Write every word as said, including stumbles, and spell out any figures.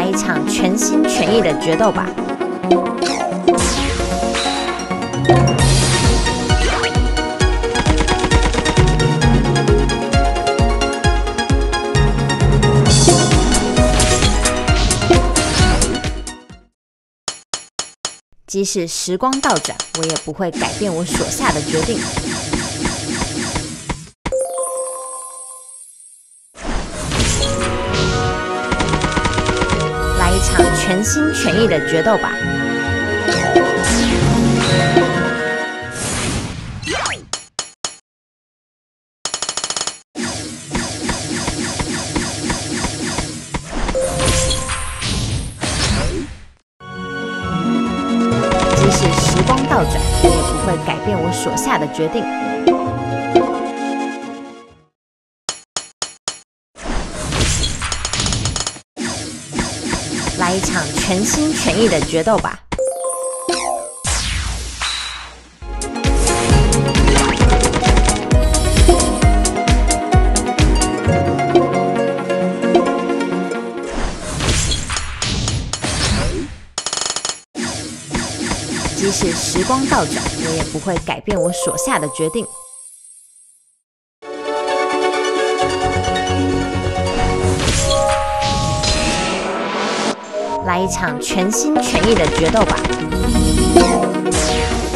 来一场全心全意的决斗吧！即使时光倒转，我也不会改变我所下的决定。来一场全心全意的决斗吧！即使时光倒转，我也不会改变我所下的决定。来一场全心全意的决斗吧！即使时光倒转，我也不会改变我所下的决定。来一场全心全意的决斗吧！